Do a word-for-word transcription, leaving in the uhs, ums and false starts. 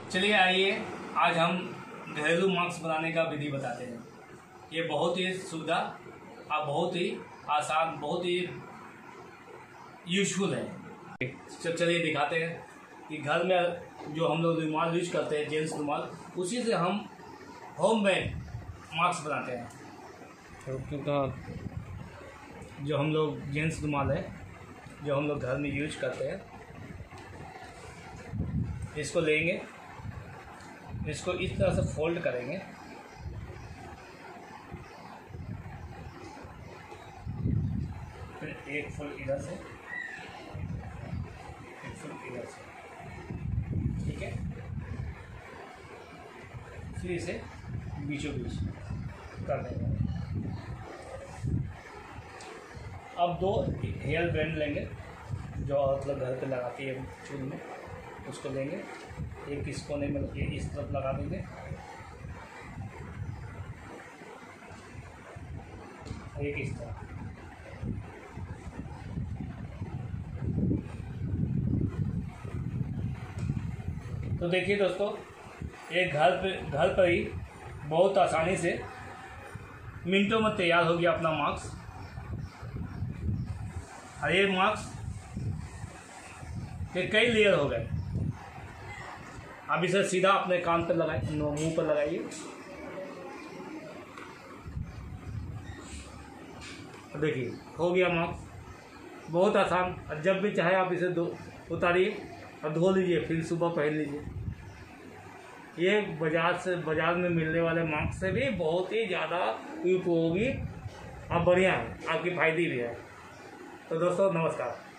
चलिए आइए आज हम घरेलू मास्क बनाने का विधि बताते हैं। ये बहुत ही सुविधा और बहुत ही आसान, बहुत ही यूजफुल है। चलिए दिखाते हैं कि घर में जो हम लोग रुमाल यूज करते हैं, जेंट्स रुमाल, उसी से हम होम मेड मास्क बनाते हैं। जो हम लोग जेंट्स रुमाल है जो हम लोग घर में यूज करते हैं, इसको लेंगे, इसको इस तरह से फोल्ड करेंगे, फिर एक फुल इधर से, एक फुल इधर से, ठीक है। फिर इसे बीचों बीच कर देंगे। अब दो हेयर बैंड लेंगे जो मतलब घर पे लगाती है चूल में, उसको लेंगे, एक इस कोने में एक इस तरफ लगा देंगे, एक इस तरफ। तो देखिए दोस्तों, एक घर पे घर पर ही बहुत आसानी से मिनटों में तैयार हो गया अपना मास्क। और ये मास्क के कई लेयर हो गए। अब इसे सीधा अपने कान पर लगाइए, मुंह पर लगाइए, देखिए हो गया मास्क। बहुत आसान। और जब भी चाहे आप इसे दो उतारिए और धो लीजिए, फिर सुबह पहन लीजिए। ये बाजार से बाजार में मिलने वाले मास्क से भी बहुत ही ज़्यादा उपयोगी और बढ़िया है, आपकी फायदे भी है। तो दोस्तों नमस्कार।